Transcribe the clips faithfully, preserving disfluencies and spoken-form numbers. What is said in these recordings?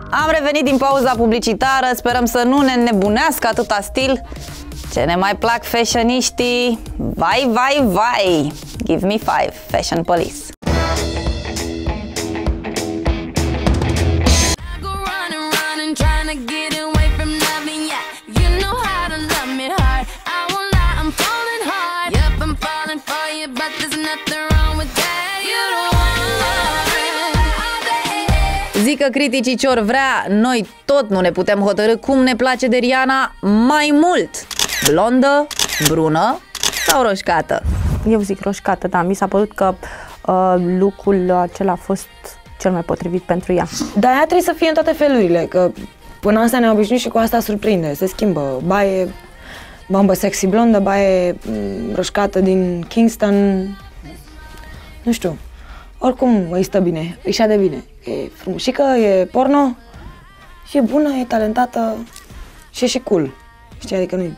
Am revenit din pauza publicitară, sperăm să nu ne nebunească atâta stil. Ce ne mai plac fashioniștii? Vai, vai, vai! Give me five, Fashion Police! Zică criticii ce or vrea, noi tot nu ne putem hotărî cum ne place de Rihanna mai mult. Blondă, brună sau roșcată? Eu zic roșcată, da. Mi s-a părut că uh, look-ul acela a fost cel mai potrivit pentru ea. Dar ea trebuie să fie în toate felurile, că până asta ne-am obișnuit și cu asta surprinde. Se schimbă. Ba e bombă sexy blondă, ba e roșcată din Kingston. Nu știu. Oricum îi stă bine, îi șade bine. E frumușică, e porno și e bună, e talentată și e și cool. Știi, adică nu-i...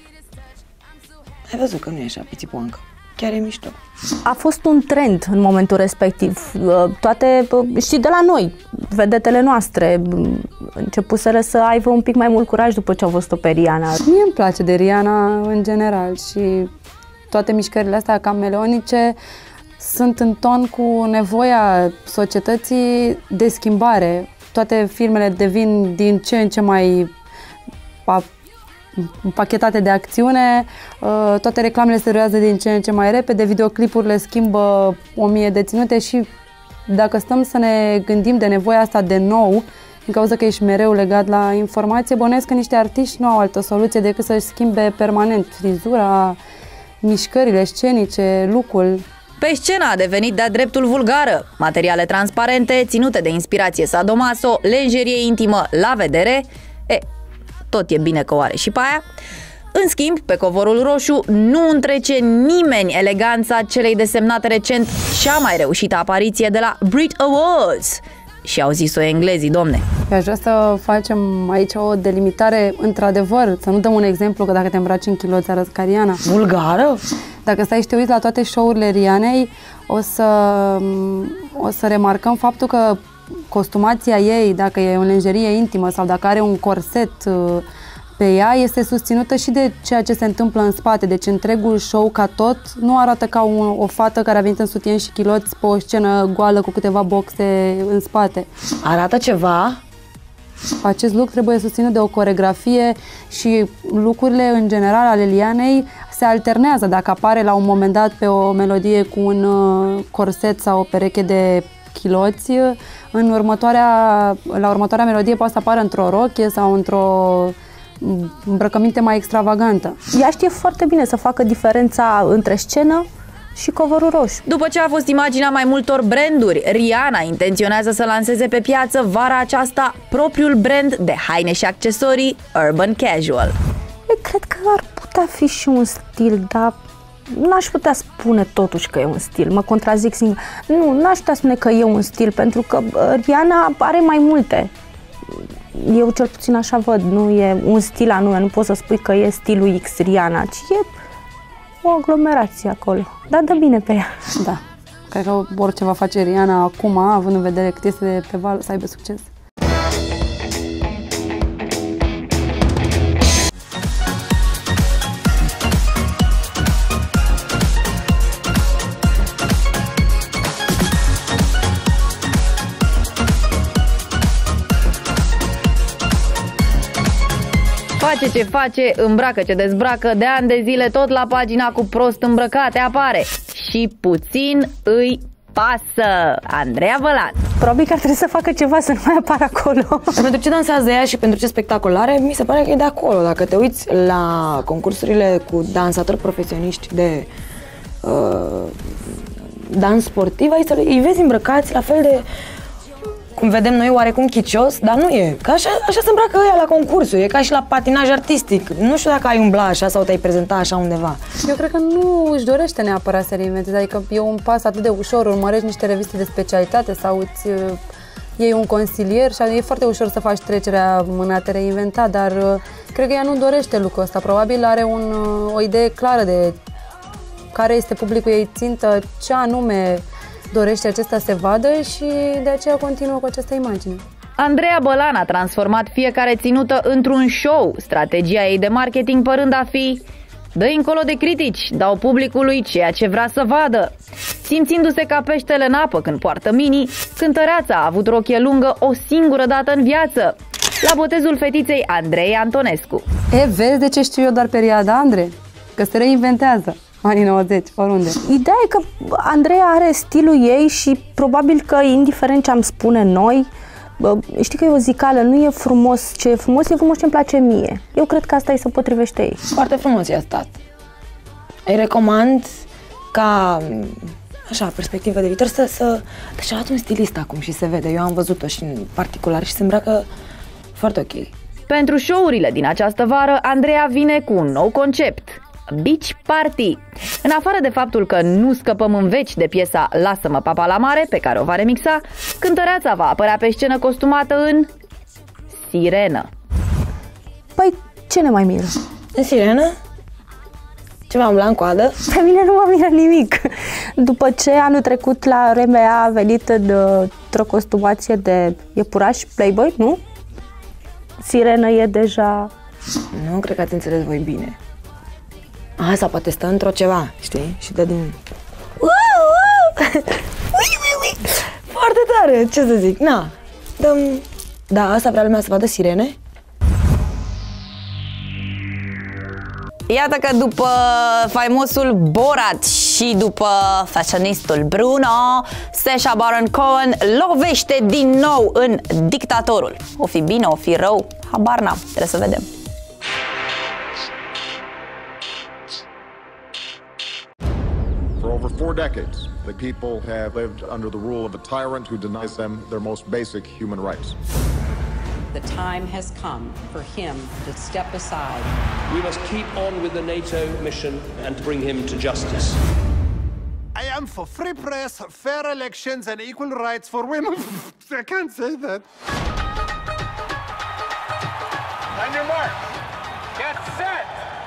Ai văzut că nu e așa pițipoancă. Chiar e mișto. A fost un trend în momentul respectiv. Toate, știi, de la noi, vedetele noastre, începuseră să aibă un pic mai mult curaj după ce au văzut-o pe Rihanna. Mie îmi place de Rihanna în general și toate mișcările astea cameleonice sunt în ton cu nevoia societății de schimbare. Toate filmele devin din ce în ce mai pachetate de acțiune, toate reclamele se rulează din ce în ce mai repede, videoclipurile schimbă o mie de ținute și dacă stăm să ne gândim de nevoia asta de nou, din cauza că ești mereu legat la informație, bănuiesc că niște artiști nu au altă soluție decât să-și schimbe permanent frizura, mișcările scenice, look-ul. Pe scenă a devenit de-a dreptul vulgară. Materiale transparente, ținute de inspirație sadomaso, lenjerie intimă la vedere. E, tot e bine că o are și pe aia. În schimb, pe covorul roșu nu întrece nimeni eleganța celei desemnate recent cea mai reușită apariție de la Brit Awards. Și au zis-o englezii, domne. Eu aș vrea să facem aici o delimitare, într-adevăr, să nu dăm un exemplu că dacă te îmbraci în chiloți arăți ca Rihanna. Vulgară? Dacă stai și te uiți la toate show-urile Rihanei, o să, o să remarcăm faptul că costumația ei, dacă e o lenjerie intimă sau dacă are un corset pe ea, este susținută și de ceea ce se întâmplă în spate. Deci întregul show ca tot nu arată ca o, o fată care a venit în sutien și chiloți pe o scenă goală cu câteva boxe în spate. Arată ceva? Acest look trebuie susținut de o coreografie și lucrurile în general ale Rihanei se alternează. Dacă apare la un moment dat pe o melodie cu un corset sau o pereche de chiloți, în următoarea, la următoarea melodie poate să apară într-o rochie sau într-o îmbrăcăminte mai extravagantă. Ea știe foarte bine să facă diferența între scenă și covorul roșu. După ce a fost imaginea mai multor branduri, Rihanna intenționează să lanseze pe piață vara aceasta propriul brand de haine și accesorii Urban Casual. Eu cred că ar putea fi și un stil, dar n-aș putea spune totuși că e un stil. Mă contrazic singur. Nu, n-aș putea spune că e un stil, pentru că Rihanna are mai multe. Eu cel puțin așa văd, nu e un stil anume, nu poți să spui că e stilul X Rihanna, ci e o aglomerație acolo. Dar dă bine pe ea. Da, cred că orice va face Rihanna acum, având în vedere cât este de pe val, să aibă succes. Face ce face, îmbracă ce dezbracă, de ani de zile tot la pagina cu prost îmbrăcate apare. Și puțin îi pasă. Andreea Vălan. Probabil că ar trebui să facă ceva să nu mai apară acolo. Pentru ce dansează ea și pentru ce spectacol are, mi se pare că e de acolo. Dacă te uiți la concursurile cu dansatori profesioniști de uh, dans sportiv, aici îi vezi îmbrăcați la fel de, cum vedem noi, oarecum chicios, dar nu e. Că așa, așa se îmbracă ăia la concursuri, e ca și la patinaj artistic. Nu știu dacă ai umbla așa sau te-ai prezenta așa undeva. Eu cred că nu își dorește neapărat să reinventeze, adică e un pas atât de ușor, urmărești niște reviste de specialitate sau îți uh, iei un consilier și e foarte ușor să faci trecerea în a te reinventa, dar uh, cred că ea nu dorește lucrul ăsta, probabil are un, uh, o idee clară de care este publicul ei țintă, ce anume dorește acesta să se vadă și de aceea continuă cu această imagine. Andreea Bălan a transformat fiecare ținută într-un show, strategia ei de marketing părând a fi: dă încolo de critici, dau publicului ceea ce vrea să vadă. Simțindu-se ca peștele în apă când poartă mini, cântăreața a avut rochie lungă o singură dată în viață, la botezul fetiței Andrei Antonescu. E, vezi de ce știu eu doar perioada, Andrei? Că se reinventează anii nouăzeci, oriunde. Ideea e că Andreea are stilul ei și probabil că, indiferent ce am spune noi, știi că e o zicală, nu e frumos ce e frumos, e frumos ce îmi place mie. Eu cred că asta îi se potrivește ei. Foarte frumos i-a stat. Îi recomand ca, așa, perspectivă de viitor, să... să... Deci a luat un stilist acum și se vede. Eu am văzut-o și în particular și se îmbracă foarte ok. Pentru show-urile din această vară, Andreea vine cu un nou concept: Beach Party. În afară de faptul că nu scăpăm în veci de piesa Lasă-mă papa la mare, pe care o va remixa, cântăreața va apărea pe scenă costumată în sirenă. Păi, ce ne mai miră? În sirenă? Ceva umbla în coadă? Pe mine nu mă miră nimic. După ce anul trecut la R M A a venit într-o costumație de iepuraș Playboy, nu? Sirenă e deja... Nu, cred că ați înțeles voi bine. A, sau poate stă într-o ceva, știi? Și dă din... Foarte tare, ce să zic, na. Dăm... Da, asta vrea lumea să vadă sirene? Iată că după faimosul Borat și după fashionistul Bruno, Sacha Baron Cohen lovește din nou în Dictatorul. O fi bine, o fi rău, habar n-am, trebuie să vedem. For over four decades, the people have lived under the rule of a tyrant who denies them their most basic human rights. The time has come for him to step aside. We must keep on with the NATO mission and to bring him to justice. I am for free press, fair elections and equal rights for women. I can't say that. On your mark. Get set.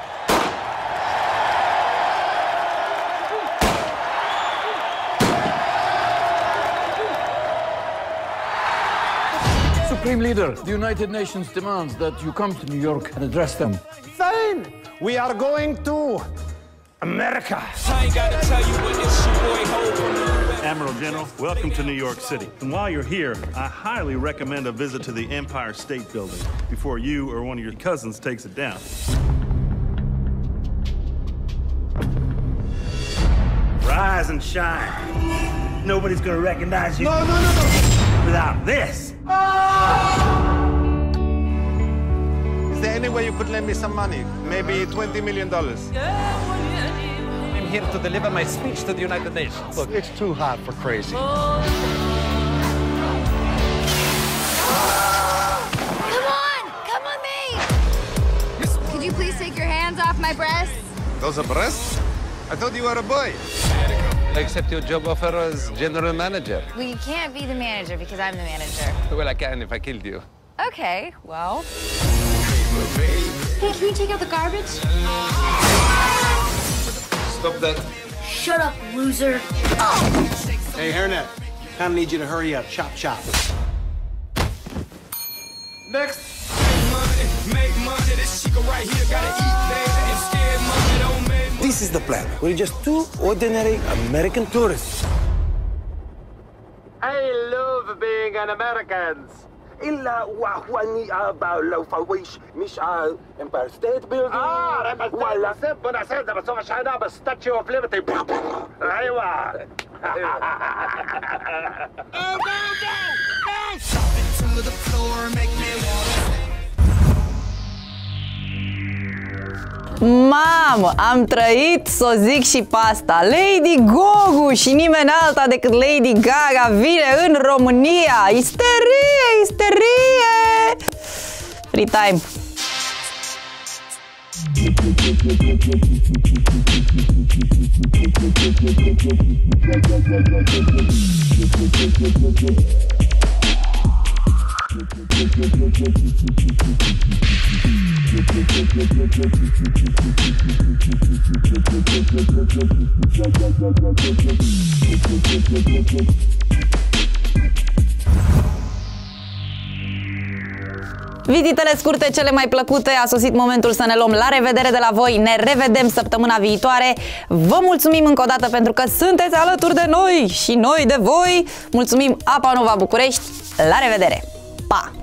Supreme Leader, the United Nations demands that you come to New York and address them. Fine. We are going to America. I ain't gotta tell you what it's your boy Hope from the U S. Admiral General, welcome to New York City. And while you're here, I highly recommend a visit to the Empire State Building before you or one of your cousins takes it down. Rise and shine. Nobody's gonna recognize you. No, no, no, no. Without this. Is there any way you could lend me some money? Maybe twenty million dollars. I'm here to deliver my speech to the United Nations. Look, it's too hot for crazy. Come on! Come on me! Could you please take your hands off my breasts? Those are breasts? I thought you were a boy. I accept your job offer as general manager. Well, you can't be the manager because I'm the manager. Well, I can if I killed you. Okay, well... Hey, can you take out the garbage? Stop that. Shut up, loser. Hey, hairnet. Kinda need you to hurry up. Chop, chop. Next. Make money, this chica right here gotta eat, baby. And scared money don't make money. This is the plan. We're just two ordinary American tourists. I love being an American. إلا وأخواني أبا لو فويش مش على Empire State Building. Ah, ولا سيب ناسيدا بس مش هنا بس Statue of Liberty. أيوة. Mamă, am trăit, să o zic și pe asta. Lady Gogu și nimeni alta decât Lady Gaga vine în România. Isterie, isterie! Free time. Vizitele scurte cele mai plăcute, a sosit momentul să ne luăm la revedere de la voi. Ne revedem săptămâna viitoare. Vă mulțumim încă o dată pentru că sunteți alături de noi și noi de voi. Mulțumim Apa Nova București. La revedere! Pa!